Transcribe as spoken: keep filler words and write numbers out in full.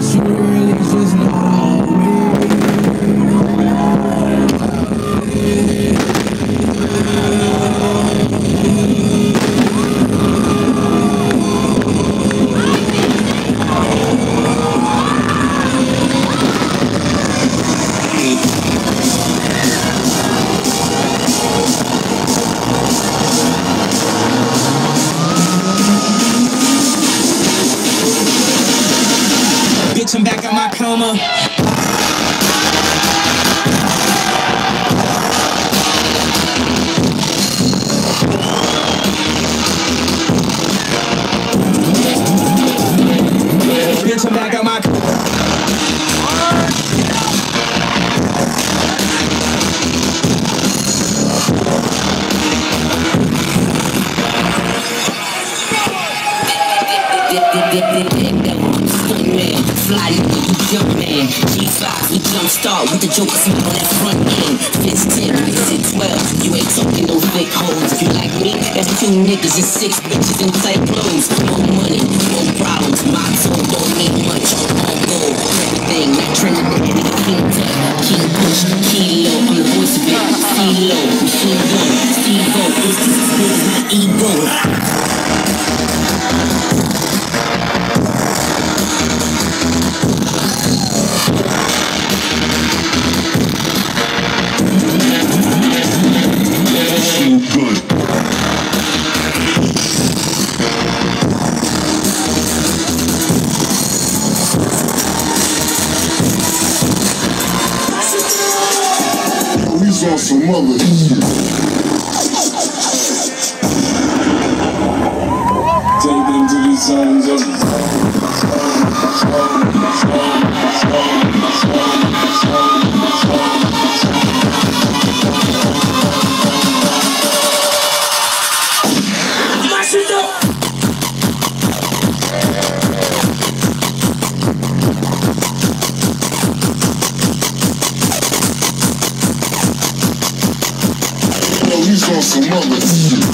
you really just know me. Bitch, I'm back out my coma. Bitch, I'm back out my fly nigga, you jump man. G five, we jump start with the joker smell on that front end. Fits ten, fits twelve. You ain't talking no thick hoes. If you like me, that's two niggas and six bitches in tight clothes. More money, more problems. My tone don't mean much. All gold, everything. Not trending the nigga King Tech, King Push, Kilo. I'm the voice of it. C-Lo, Machine Gun, Steve-O. This is as big as my ego. He's on some other shit. Take them to the sounds of he's on some other shit.